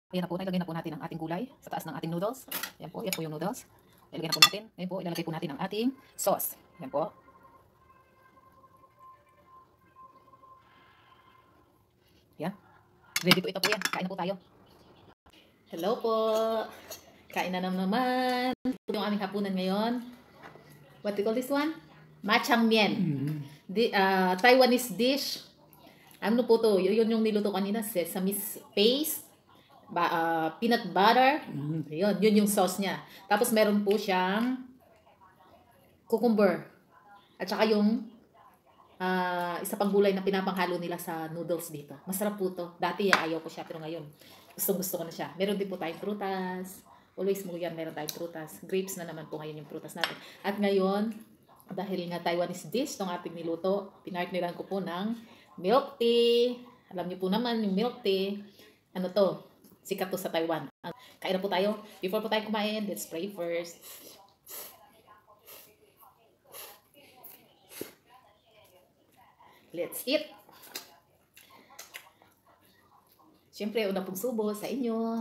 Ayan na po, ilagay na po natin ang ating gulay sa taas ng ating noodles. Ayan po yung noodles. Ilagay na po natin. Ayan po, ilalagay po natin ang ating sauce. Ayan po. Ayan. Ready to ito po yan. Kain na po tayo. Hello po. Kain na naman. Ito yung aming hapunan ngayon. What do you call this one? Machang Mien. Taiwanese dish. Ano po to? Yun yung niluto kanina. Sesame paste. Peanut butter. Yun yung sauce niya. Tapos meron po siyang cucumber. At saka yung isa pang gulay na pinapanghalo nila sa noodles dito. Masarap po to. Dati ayaw ko siya pero ngayon gusto ko na siya. Meron din po tayong prutas. Always mo yan, meron tayong prutas. Grapes na naman po ngayon yung prutas natin. At ngayon, dahil nga Taiwanese dish itong ating niluto, pinartneran ko po ng milk tea. Alam niyo po naman yung milk tea. Ano to? Sikat to sa Taiwan. Kain na po tayo. Before po tayo kumain, let's pray first. Let's eat. Siyempre, unang pong subo sa inyo.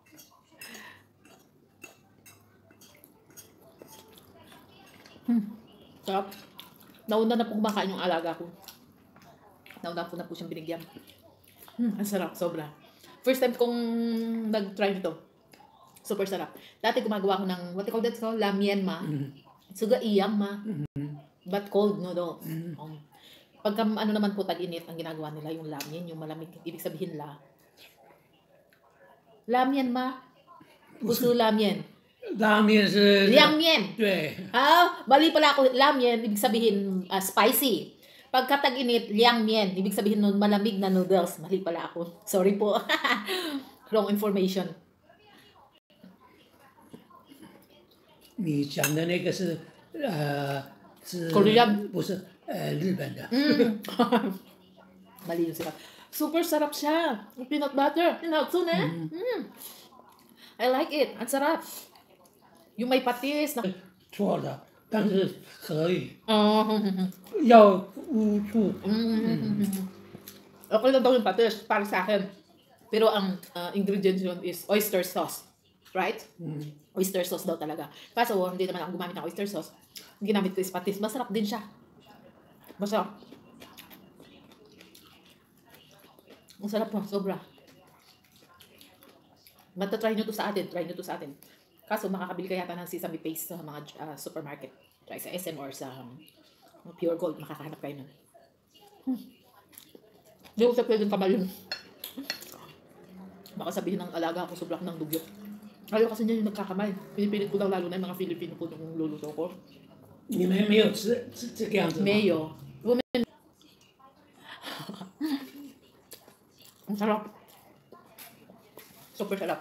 Sarap. Nauna na po kumakain yung alaga ko. Nauna po na po siyang binigyan. Ang sarap, sobra. First time kong nag-try nito. Super sarap. Dati gumagawa ko ng, what you call that? So, lamien ma. Suga iyang ma. But cold noodle. Pagka ano naman po tag-init, ang ginagawa nila yung lamien, yung malamig. Ibig sabihin lamien ma. Puso lamien. 拉面是 Liang mien. 对， Bali pala ako, lamien, ibig sabihin spicy. Pagka tag-init, liang mien, ibig sabihin nun malamig na noodles. Mali pala ako. Sorry po. Wrong information. 你讲的那个是是 Korean 不是日本的？ Mali yung sila. Super sarap siya. Yung peanut butter. Hinatsun eh. I like it. Ang sarap. Yung may patis. 错的，但是可以要污醋。 Okay lang daw yung patis para sa akin. Pero ang ingredients yun is oyster sauce. Right? Oyster sauce daw talaga. Kaso hindi naman ako gumamit ng oyster sauce. Ang ginamit ko is patis. Masarap din siya. Masarap. Ang sarap po. Sobra. Matatry nyo to sa atin. Try nyo to sa atin. Kaso makakabili ka yata ng sesame paste sa mga supermarket. Try sa SM or sa Pure Gold. Makakahanap kayo nun. Hindi ko sa pwedeng kamalin. Baka sabihin ng alaga ako sobrang ng dugyot. Ayaw kasi niya yung nagkakamay. Pinipilit ko lang lalo na yung mga Filipino po nung luluto ko. 你们没有吃这个样子吗？ Mayo. Women. Ang sarap. Super sarap.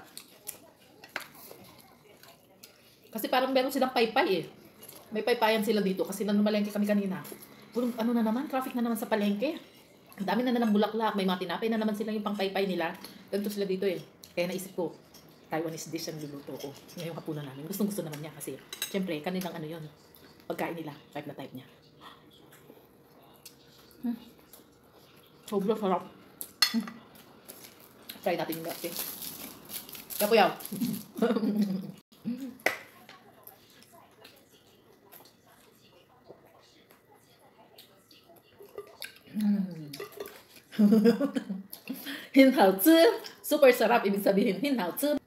Kasi parang meron silang paypay eh. May paypayan sila dito kasi nanumalengke kami kanina. Purong ano na naman, traffic na naman sa palengke. Ang dami na ng bulaklak, may mga tinapay na naman sila yung pang paypay nila. Ganito sila dito eh. Kaya naisip ko, Taiwanese dish ang luluto ko. Ngayong hapunan namin. Gustong gusto naman niya kasi syempre kanilang ano yun. Pagkain nila, type na type niya. Sobrang sarap. Try natin yung milk tea. Kaya po yaw. Hinhaozi. Super sarap. Ibig sabihin, hinhaozi.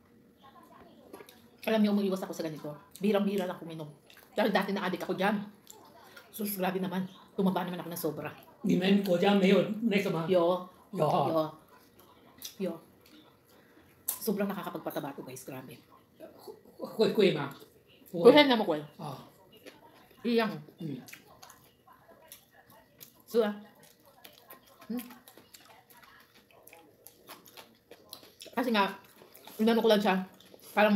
Alam niyo, umiiwas ako sa ganito. Birang-bira lang kuminom. Dahil dati na-addict ako dyan. Sus, grabe naman. Tumaba naman ako ng sobra. 你们国家没有那个吗？ Yo. 有哈， Yo. Sobrang nakakapagpataba to guys. Grabe. 会贵吗？不 Kuhen 会 na mo ko. 啊， Iyang. So, kasi nga, inano ko lang siya. Parang,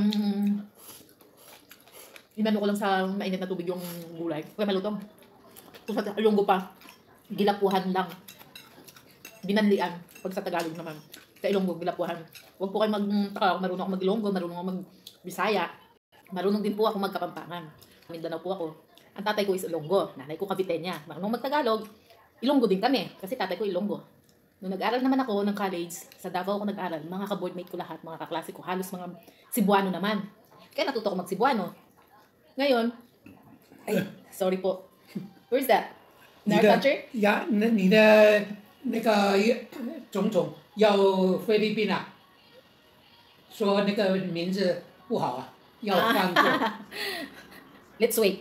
inano ko lang sa mainit na tubig yung gulay. Kaya malutong. Kung sa Ilonggo pa, gilapuhan lang. Binanlian. Pag sa Tagalog naman. Sa Ilonggo, gilapuhan. Huwag po kayo magtaka. Marunong ako mag-Ilonggo, marunong ako mag-Bisaya. Marunong din po ako magkapampangan. Mindanao po ako. Ang tatay ko is Ilonggo. Nanay ko Caviteña. Marunong mag-Tagalog. Ilonggo din kami. Kasi tatay ko Ilonggo. Nung nag-aral naman ako ng college, sa Davao ako nag-aral, mga ka-boardmate ko lahat, mga kaklase ko, halos mga Cebuano naman. Kaya natuto ko mag-Cebuano. Ngayon, ay, sorry po. Where's that? 你 Nair 的 toucher? 你的那个总统要菲律宾啊，说那个名字不好啊，要换过。 Let's wait.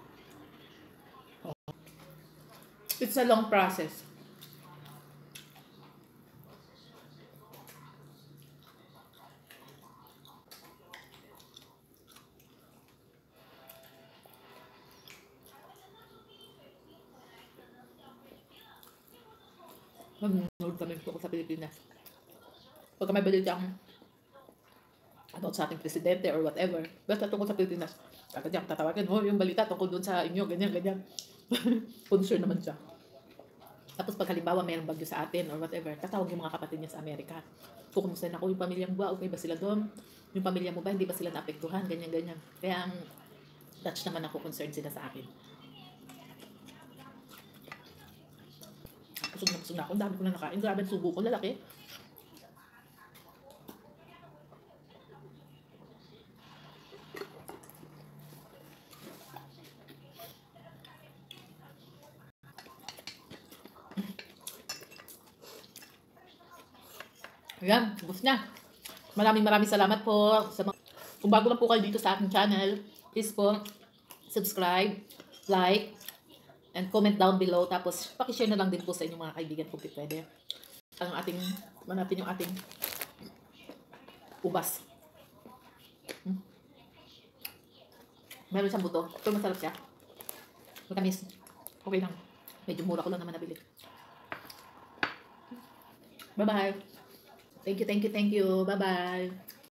It's a long process. Nanonood kami ko sa Pilipinas. Pagka may balitang about sa ating presidente or whatever, basta tungkol sa Pilipinas, agad niya akong tatawagan, oh, yung balita tungkol doon sa inyo, ganyan, ganyan. Concern naman siya. Tapos pag halimbawa mayroong bagyo sa atin or whatever, tatawag yung mga kapatid niya sa Amerika. Kukumusta na ako, yung pamilya mo ba, okay ba sila doon? Yung pamilya mo ba, hindi ba sila naapektuhan? Ganyan, ganyan. Kaya ang touch naman ako, concerned sila sa akin. Busog na ako, ang dami ko na nakain. Grabe ang subo ko, lalaki. Ayan, ubos na. Maraming salamat po sa mga... Kung bago lang po kayo dito sa aking channel, please po, subscribe, like, and comment down below. Tapos, pakishare na lang din po sa inyong mga kaibigan kung pwede. Ang ating, manapin yung ating ubas. Meron siyang buto. Ito masarap siya. Matamis. Okay lang. Medyo mura ko lang naman nabili. Bye-bye. Thank you. Bye-bye.